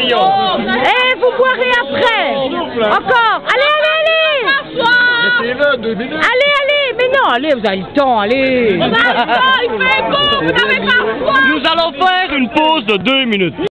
voyons. Et vous boirez après. Encore. Allez, allez, allez. Laissez-le 2 minutes. Allez, allez. Mais non, allez, vous avez le temps, allez. Nous allons faire une pause de 2 minutes.